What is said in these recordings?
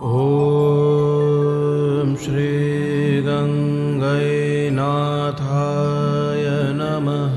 ॐ श्री गंगैनाथाय नमः।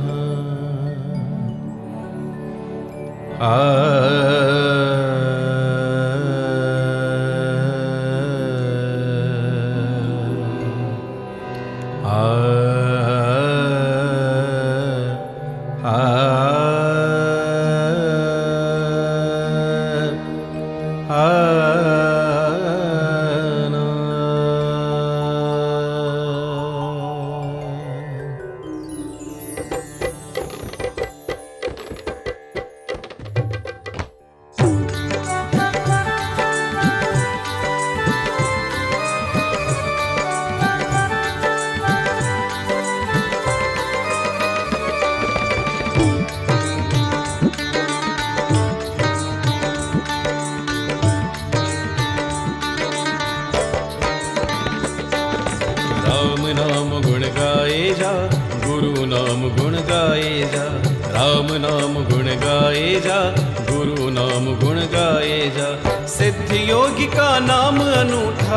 राम नाम गुण गाए जा, गुरु नाम गुण गाए जा। राम नाम गुण गाए जा, गुरु नाम गुण गाए जा। सिद्ध योगी का नाम अनूठा,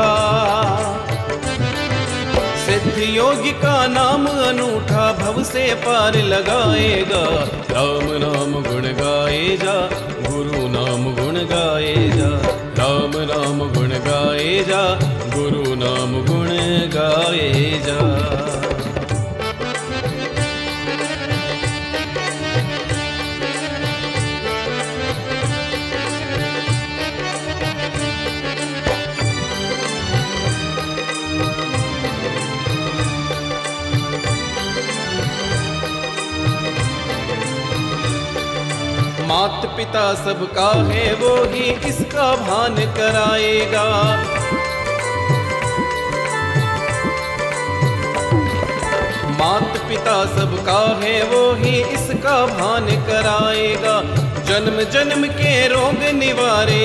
सिद्ध योगी का नाम अनूठा, भव से पार लगाएगा। राम नाम गुण गाए जा, गुरु नाम गुण गाए जा। राम नाम गुण गाए जा, गुरु नाम गुण गाए जा। मात पिता सबका है वो ही इसका भान कराएगा। मात पिता सबका है वो ही इसका भान कराएगा। जन्म जन्म के रोग निवारे,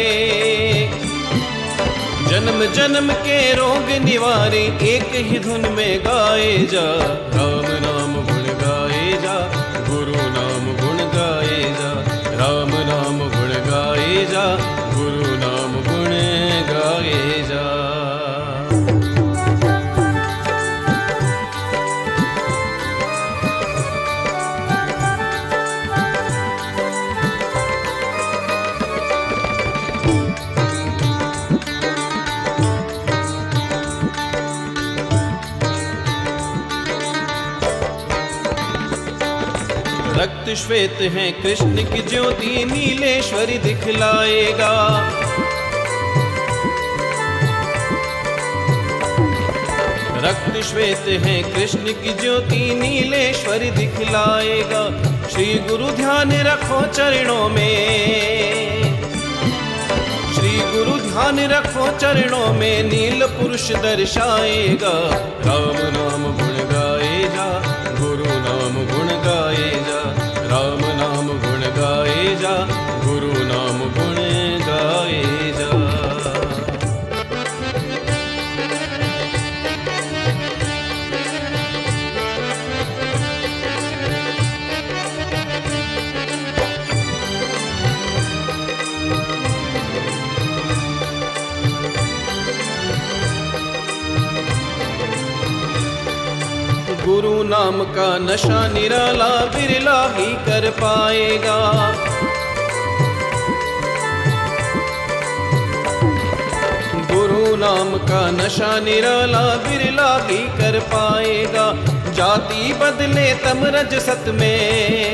जन्म जन्म के रोग निवारे, एक ही धुन में गाए जा। राम नाम गुण गाए जा, गुरु नाम गुण गाए जा। राम नाम गुण गाए जा, गुरु नाम गुण गाए जा। रक्त श्वेत है कृष्ण की ज्योति, नीलेश्वरी दिखलाएगा। रक्त श्वेत है कृष्ण की ज्योति, नीलेश्वरी दिखलाएगा। श्री गुरु ध्यान रखो चरणों में, श्री गुरु ध्यान रखो चरणों में, नील पुरुष दर्शाएगा। राम नाम गुण गाए जा, गुरु नाम गुण गाए जा। राम नाम गुण गाए जा, गुरु नाम गुण गाए जा। गुरु नाम का नशा निराला, बिरला ही कर पाएगा। गुरु नाम का नशा निराला, बिरला ही कर पाएगा। जाति बदले तम रज सत में,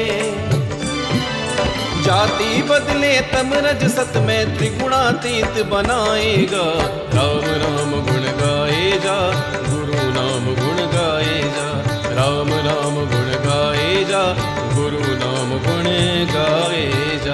जाति बदले तम रज सत में, त्रिगुणातीत बनाएगा। राम नाम गुण गाए जा, गुरु नाम गुण गाए जा। राम नाम गुण गाए जा, गुरु नाम गुण गाए जा।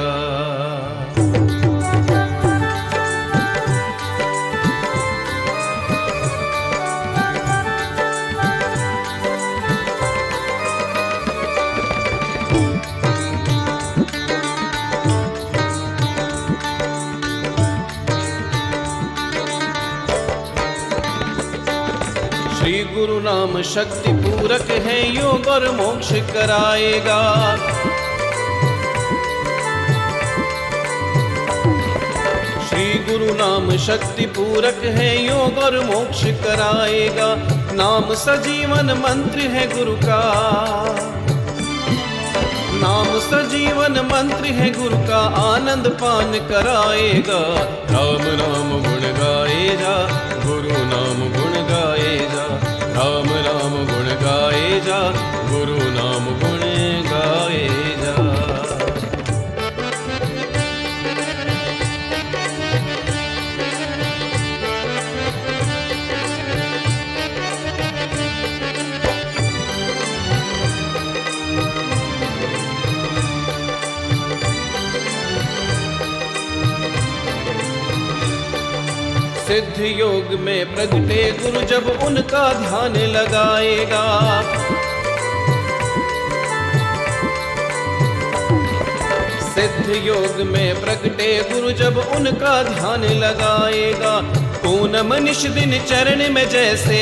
श्री गुरु नाम शक्ति पूरक है, योग और मोक्ष कराएगा। श्री गुरु नाम शक्ति पूरक है, योग और मोक्ष कराएगा। नाम सजीवन मंत्र है गुरु का, नाम सजीवन मंत्र है गुरु का, आनंद पान कराएगा। राम नाम गुण गाए जा, गुरु नाम गुण गाए जा। राम नाम गुण गाए जा, गुरु नाम गुण गाए जा। सिद्ध योग में प्रगटे गुरु जब उनका ध्यान लगाएगा। सिद्ध योग में प्रगटे गुरु जब उनका ध्यान लगाएगा। पूनम निश दिन चरण में जैसे,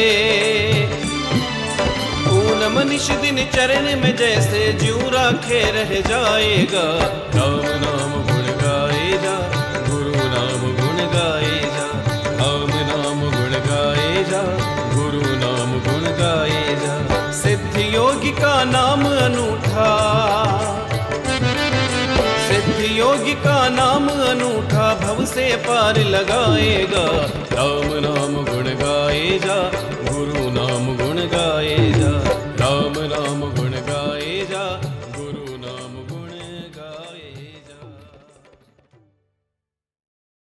पूनम निश दिन चरण में जैसे जीव राखे रह जाएगा। राम नाम गुण गाए जा, गुरु नाम गुण गाए जा। राम नाम गुण गाए जा, गुरु नाम गुण गाए जा। सिद्ध योगी का नाम अनूठा, सिद्ध योगी का नाम अनूठा, भव से पार लगाएगा। राम नाम